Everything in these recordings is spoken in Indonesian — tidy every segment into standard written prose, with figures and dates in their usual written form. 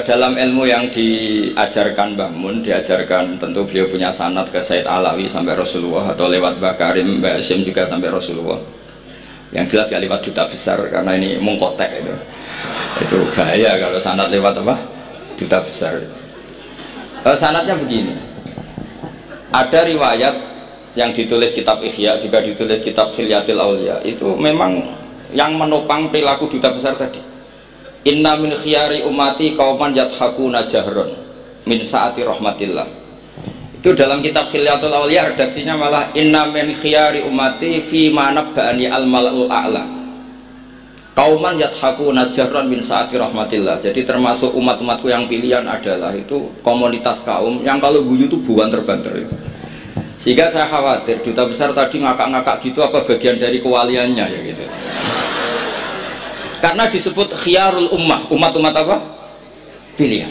dalam ilmu yang diajarkan Mbah Mun, diajarkan tentu beliau punya sanad ke Said Alawi sampai Rasulullah, atau lewat Mbah Karim, Mbah Hasyim juga sampai Rasulullah. Yang jelas gak lewat duta besar karena ini mengkotek itu. Itu bahaya kalau sanad lewat apa? Duta besar. Sanadnya begini. Ada riwayat yang ditulis kitab Ihya, juga ditulis kitab Khilyatil Auliya, itu memang yang menopang perilaku duta besar tadi. Inna min khiyari umati kauman yathakuna jahron min saati rahmatillah. Itu dalam kitab Khilyatul Auliya redaksinya malah inna min khiyari umati fi manabba'ani al-mala'ul a'la kauman yathakuna jahron min saati rahmatillah. Jadi termasuk umat-umatku yang pilihan adalah itu komunitas kaum yang kalau guyu itu buan terbanter itu. Sehingga saya khawatir duta besar tadi ngakak-ngakak gitu apa bagian dari kewaliannya ya gitu. Karena disebut khiyarul ummah, umat-umat apa? Pilihan.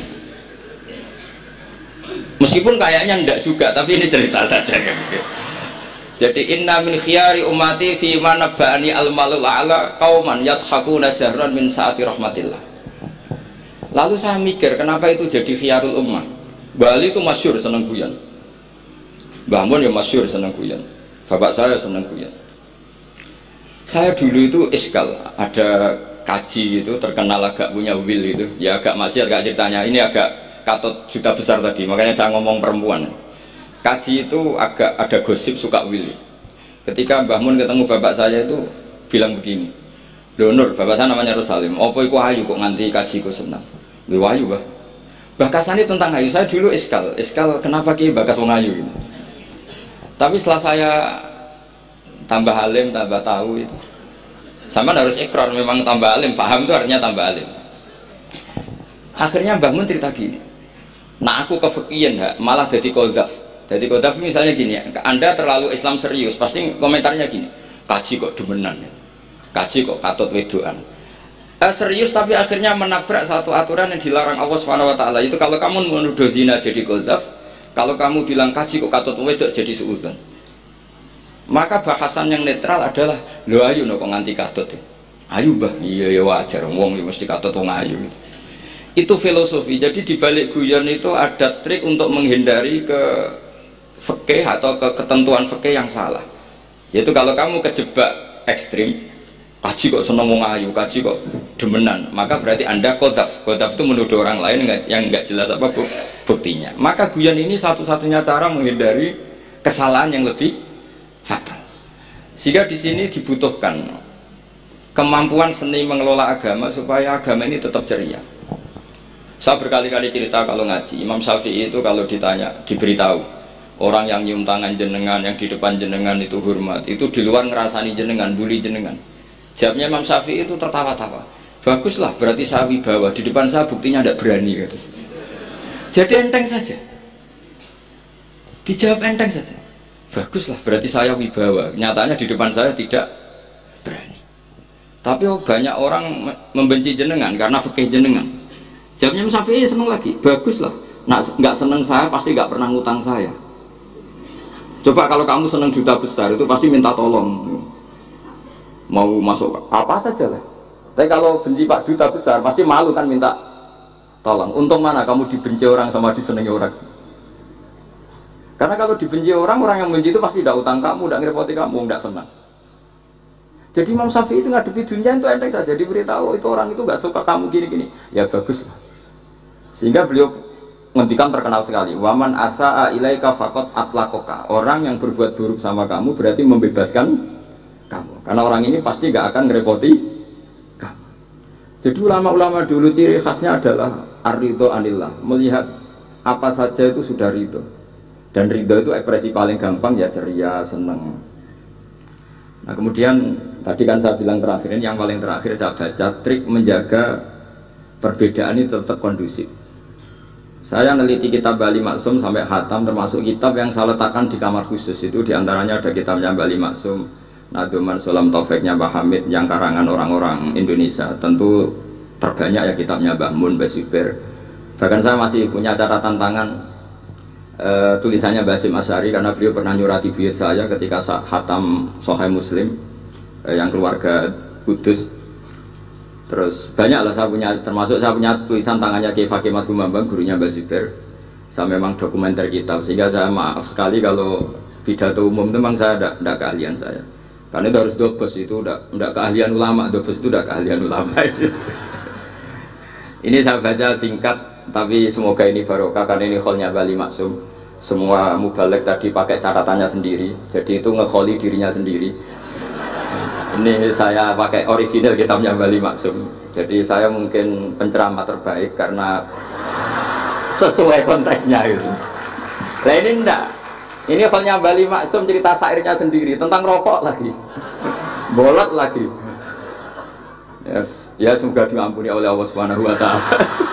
Meskipun kayaknya enggak juga, tapi ini cerita saja kan. Jadi inna min khiyari ummati fi ma nabba'ani al-malul a'la qauman yathakuna jahran min saati rahmatillah. Lalu saya mikir, kenapa itu jadi khiyarul ummah? Bali itu masyhur seneng guyon. Mbah Mun ya masyhur seneng guyon. Bapak saya seneng guyon. Saya dulu itu iskal, ada kaji itu terkenal agak punya will itu, ya agak maksiat agak ceritanya, ini agak katut juta besar tadi, makanya saya ngomong perempuan. Kaji itu agak ada gosip suka will. Ketika Mbah Mun ketemu bapak saya itu bilang begini, "Lho Nur, bapak saya namanya Rosalim, opo iku ayu kok nganti kaji ku senang." "Lho ayu, Mbah." Bahasane tentang ayu, saya dulu iskal kenapa ki bakas wong ayu gitu. Tapi setelah saya tambah alim, tambah tahu itu, sama harus ikrar memang tambah alim, paham itu artinya tambah alim. Akhirnya Mbah Mun cerita gini, nah aku kefikiran malah jadi qadzaf. Jadi qadzaf misalnya gini, Anda terlalu Islam serius, pasti komentarnya gini, kaji kok demenan, kaji kok katut wedoan. Serius tapi akhirnya menabrak satu aturan yang dilarang Allah SWT. Itu kalau kamu menuduh zina jadi qadzaf, kalau kamu bilang kaji kok katut wedok jadi suudzon. Maka bahasan yang netral adalah lo ayu no kok nganti katut ya. Ayu Mbah, iya ya wajar wong ya mesti katut wong ayu gitu. Itu filosofi. Jadi di balik guyon itu ada trik untuk menghindari ke fikih atau ke ketentuan fikih yang salah. Yaitu kalau kamu kejebak ekstrim, kaji kok seneng wong ayu, kaji kok demenan, maka berarti Anda qadzaf. Qadzaf itu menuduh orang lain yang enggak jelas apa buktinya. Maka guyon ini satu-satunya cara menghindari kesalahan yang lebih fatal. Sehingga di sini dibutuhkan kemampuan seni mengelola agama supaya agama ini tetap ceria. Saya berkali-kali cerita kalau ngaji, Imam Syafi'i itu kalau ditanya, diberitahu orang yang nyium tangan jenengan, yang di depan jenengan itu hormat, itu di luar ngerasani jenengan, bully jenengan. Jawabnya Imam Syafi'i itu tertawa-tawa. Baguslah, berarti saya wibawa, di depan saya buktinya tidak berani. Gitu. Jadi enteng saja. Dijawab enteng saja. Baguslah, berarti saya wibawa. Nyatanya di depan saya tidak berani. Tapi banyak orang membenci jenengan karena fikih jenengan. Jawabnya Imam Syafi'i seneng lagi. Baguslah, nggak seneng saya pasti nggak pernah ngutang saya. Coba kalau kamu seneng juta besar itu pasti minta tolong. Mau masuk apa saja lah. Tapi kalau benci Pak Duta besar pasti malu kan minta tolong. Untung mana kamu dibenci orang sama disenangi orang. Karena kalau dibenci orang yang benci itu pasti tidak utang kamu, tidak ngerepoti kamu, tidak senang. Jadi Imam Syafi'i itu ngadepi dunia itu enteng saja, diberitahu itu orang itu nggak suka kamu gini-gini. Ya bagus lah. Sehingga beliau ngendikan terkenal sekali, waman asa'a ilaika faqad atlaqaka. Orang yang berbuat buruk sama kamu berarti membebaskan kamu. Karena orang ini pasti nggak akan ngerepoti kamu. Jadi ulama-ulama dulu ciri khasnya adalah ar-ridho anillah, melihat apa saja itu sudah ridho. Dan ridho itu ekspresi paling gampang ya ceria, seneng. Nah kemudian tadi kan saya bilang terakhir ini, yang paling terakhir saya baca trik menjaga perbedaan ini tetap kondusif. Saya neliti kitab Bali Maksum sampai khatam, termasuk kitab yang saya letakkan di kamar khusus. Itu diantaranya ada kitabnya Bali Maksum, Naduman Sulam Taufiknya Pak Hamid, yang karangan orang-orang Indonesia. Tentu terbanyak ya kitabnya Mbah Mun, Mbah Zubair. Bahkan saya masih punya catatan tangan tulisannya Basim Asyari, karena beliau pernah nyurati buyut saya ketika khatam Sahih Muslim yang keluarga Kudus. Terus banyak lah saya punya, termasuk saya punya tulisan tangannya Kiai Fakih Mas Gumambang, gurunya Mbak Zubair. Saya memang dokumenter kitab, sehingga saya maaf sekali kalau pidato umum itu memang saya tidak keahlian saya. Karena itu harus dobes, itu tidak keahlian ulama, dobes itu tidak keahlian ulama. Ini saya baca singkat, tapi semoga ini barokah karena ini kholnya Bali Maksum. Semua mubalek tadi pakai catatannya sendiri, jadi itu ngekholi dirinya sendiri. Ini saya pakai orisinal kitabnya Bali Maksum. Jadi saya mungkin penceramah terbaik karena sesuai konteksnya itu. Nah ini enggak. Ini kholnya Bali Maksum, cerita syairnya sendiri tentang rokok lagi. Bolot lagi. Ya semoga diampuni oleh Allah Subhanahu wa taala.